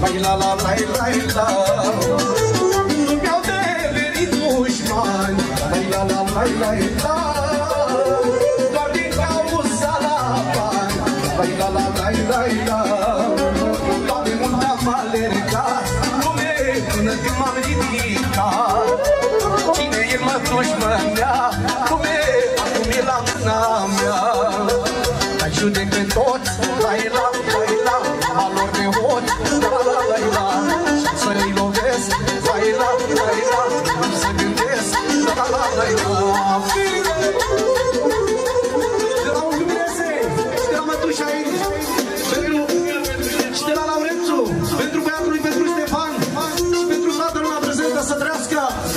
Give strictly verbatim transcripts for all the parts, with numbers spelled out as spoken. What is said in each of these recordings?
Vai la la la la la. Nu mi-au devenit dușmani. Vai la la la la la. Doar din cauza la bani. Vai la la la la la. Doamne, mult am alergat lume până când m-am ridicat. Cine e mă dușmânea lume, acum e la mâna mea. Dar judecă toți, la la la la, alor de hot, la la la la. Și să-i lovesc, la la la la, nu să gândesc, la la la la. De la Unguminese, și de la Mătușa aici, și de la Laurențu, pentru băiatul lui, pentru Ștefan, și pentru toată lumea prezentă să trăiască.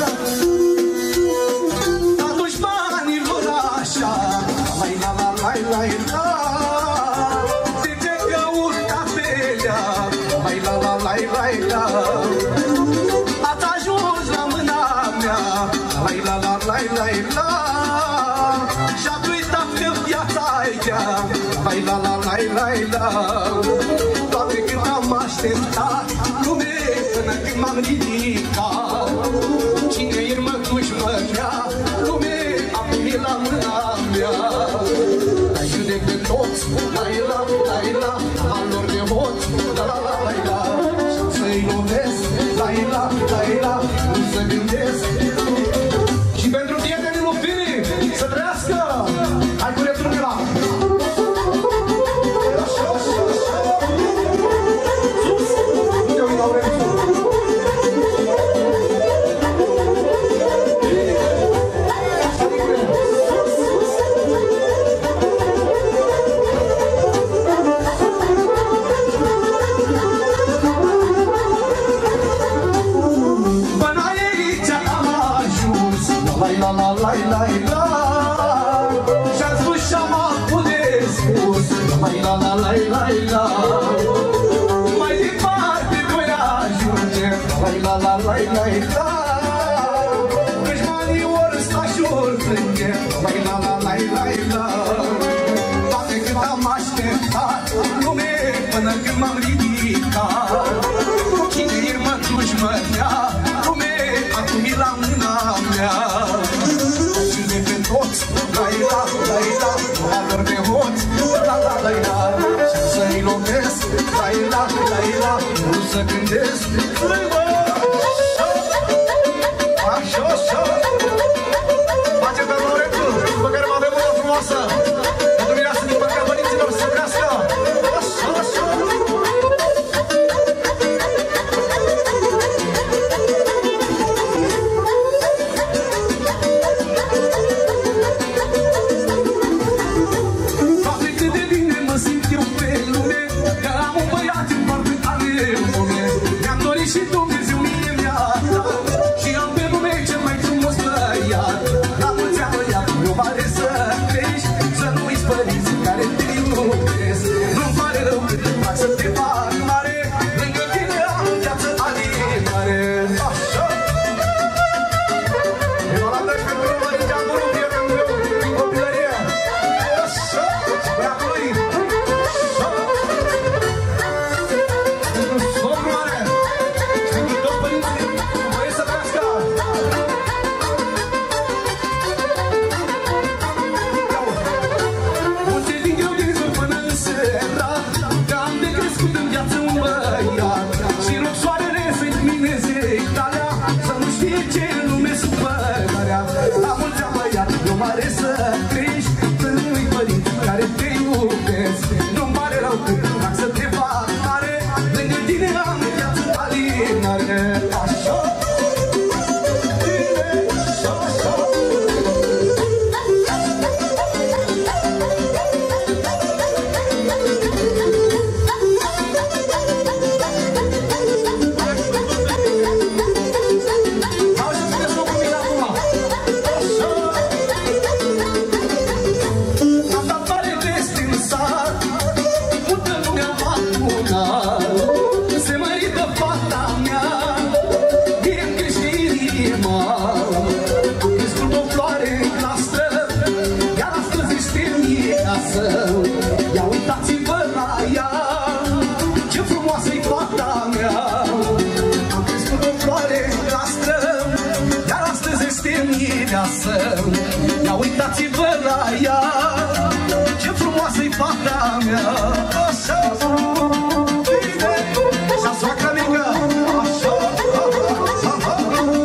Atunci banilor așa, la la la la la la. De ce căut capelea, la la la la la. Ați ajuns la mâna mea, la la la la la. Și-ați uitat că viața-i grea, la la la la la. Toate când am așteptat lume până când m-am ridicat. Cine e mă dușmânea lume, acum e la mâna mea. Ai judecă toți, la la la la, alor de hot, la la la la. Să-i lovesc, la la la la, nu să gândesc. Și pentru prietenii lui Filip, să trăiască. Hai cu retrunii la. La la la la la. Și-am spus și-am avut de spus. Mai la la la la la. Mai departe voi ajunge. Mai la la la la la. Căci manii ori sta și ori plânge. Mai la la la la la. Toate cât am așteptat lume până când m-am ridicat. Cine e mă dușmânea lume, acum e la mâna mea. Judecă toți, la la la la, alor de hot, la la la la. Și să-i lovesc, la la la la, nu să gândesc. Așa, așa. Face pe Laurențu, după care mă avem una frumoasă. Pentru mireasă din partea părinților să crească. Așa, așa. Și Dumnezeu mie mi-a dat și am pe lume cel mai frumos băiat. La mulți ani băiat, eu mare să crești, să nu uiți părinții care te iubesc. Nu-mi pare rău cât îmi fac să te fac mare, lângă tine am viață animare. Așa! E o ladă și pentru mărintea acolo, prietenul meu, din copilărie. Așa! Băiatului! Așa! Pentru somnul mare! Mare să crești, să nu-i părinți care te iubesc. Nu-mi pare rău cât fac să te fac mare, lângă tine am viață alinare. Așa! Așa, așa! Ia uitați-vă la ea, ce frumoasă-i fata mea. mea. Așa, bine, și-a soacra mică. Așa, ha, ha, ha.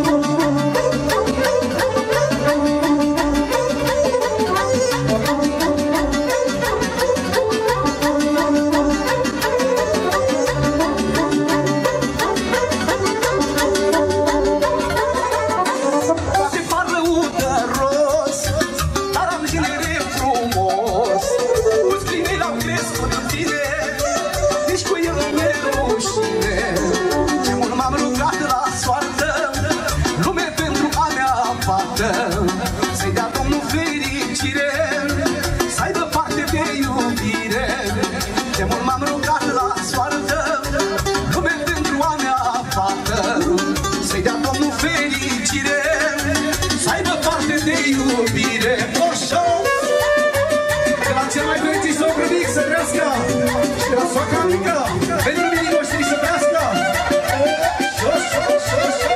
Să-i dea Domnul fericire, să aibă parte de iubire. De mult m-am rugat la soartă, lume pentru a mea fată. Să-i dea Domnul fericire, să aibă parte de iubire. Așa! De la cel mai fericit socru mic să trească și la soacra mică, pentru minii noștri să trească. Așa, așa, așa,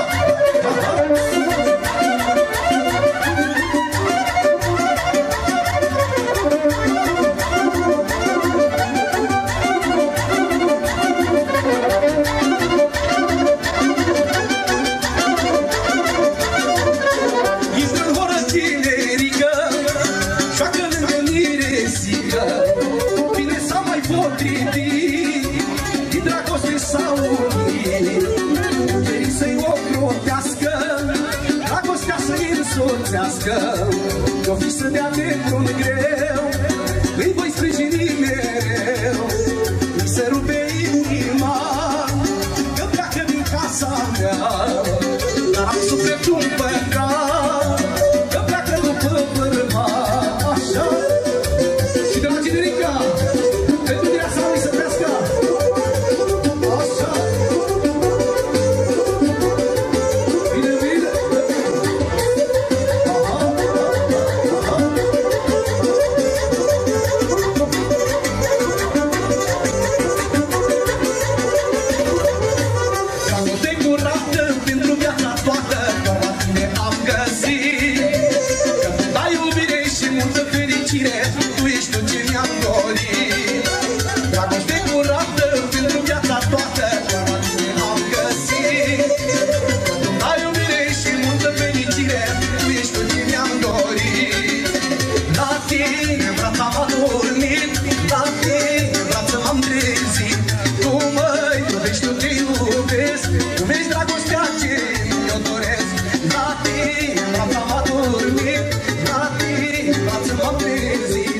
o fi să dea de vreun greu, îi voi sprijini mereu. Îi se rupe inima că pleacă din casa mea, dar am sufletul împăcat că pleacă după bărbat. Așa, și de la generica pentru viața lui să trească. Așa, bine, bine. Tu ești tot ce mi-am dorit. Dragoste curată pentru viața toată, doar la tine am găsit. Ai iubire și multă fericire, tu ești tot ce mi-am dorit. La tine în brața m-am dormit, la tine în brață m-am trezit. Tu mă iubești, tu te iubesc, tu vezi dragostea ce mi-o doresc. La tine în brața m-am dormit, la tine în brață m-am trezit.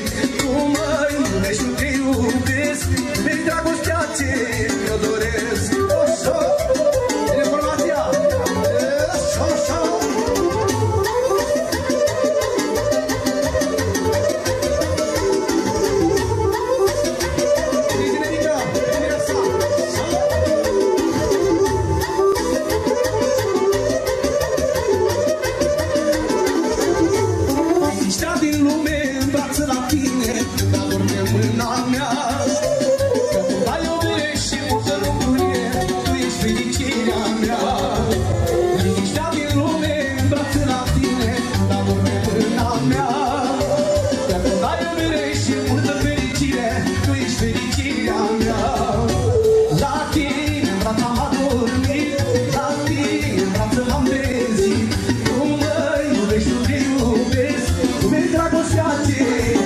Vezi dragostea ce mi-o doresc. Așa, informația. Așa, așa. Bine, Nica, bine asta. Liniștea din lume îmbrață la tine, dar dorme mâna mea. Yeah.